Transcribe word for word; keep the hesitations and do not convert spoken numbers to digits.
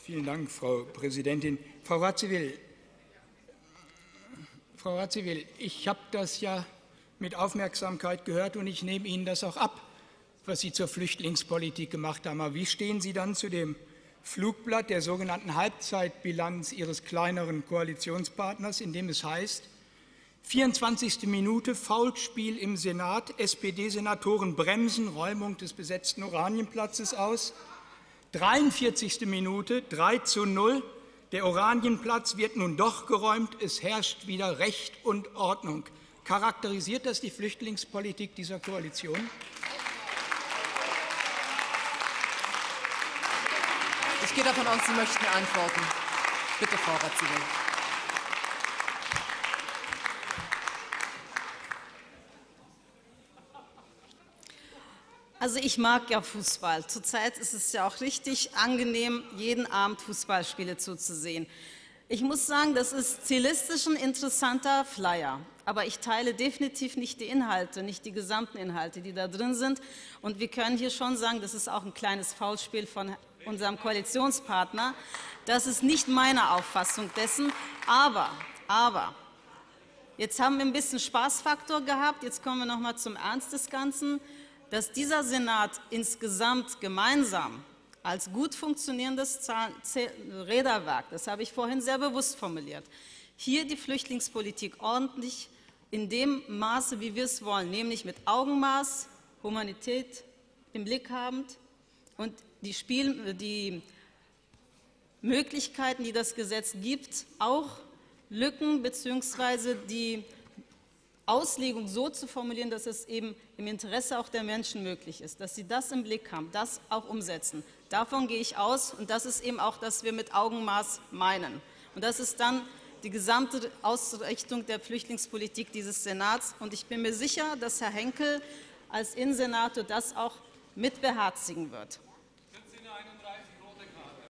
Vielen Dank, Frau Präsidentin. Frau Radziwiłł, Frau Radziwiłł, ich habe das ja mit Aufmerksamkeit gehört und ich nehme Ihnen das auch ab, was Sie zur Flüchtlingspolitik gemacht haben. Aber wie stehen Sie dann zu dem Flugblatt der sogenannten Halbzeitbilanz Ihres kleineren Koalitionspartners, in dem es heißt, vierundzwanzigste Minute, Foulspiel im Senat, S P D-Senatoren bremsen Räumung des besetzten Oranienplatzes aus, dreiundvierzigste Minute, drei zu null, der Oranienplatz wird nun doch geräumt, es herrscht wieder Recht und Ordnung. Charakterisiert das die Flüchtlingspolitik dieser Koalition? Ich gehe davon aus, Sie möchten antworten. Bitte, Frau Radziwiłł. Also ich mag ja Fußball. Zurzeit ist es ja auch richtig angenehm, jeden Abend Fußballspiele zuzusehen. Ich muss sagen, das ist stilistisch ein interessanter Flyer. Aber ich teile definitiv nicht die Inhalte, nicht die gesamten Inhalte, die da drin sind. Und wir können hier schon sagen, das ist auch ein kleines Foulspiel von unserem Koalitionspartner. Das ist nicht meine Auffassung dessen. Aber, aber, jetzt haben wir ein bisschen Spaßfaktor gehabt. Jetzt kommen wir noch mal zum Ernst des Ganzen. Dass dieser Senat insgesamt gemeinsam als gut funktionierendes Räderwerk, das habe ich vorhin sehr bewusst formuliert, hier die Flüchtlingspolitik ordentlich in dem Maße, wie wir es wollen, nämlich mit Augenmaß, Humanität im Blick habend und die, Spiel, die Möglichkeiten, die das Gesetz gibt, auch Lücken bzw. die Auslegung so zu formulieren, dass es eben im Interesse auch der Menschen möglich ist, dass sie das im Blick haben, das auch umsetzen. Davon gehe ich aus und das ist eben auch, dass wir mit Augenmaß meinen. Und das ist dann die gesamte Ausrichtung der Flüchtlingspolitik dieses Senats. Und ich bin mir sicher, dass Herr Henkel als Innensenator das auch mit beherzigen wird.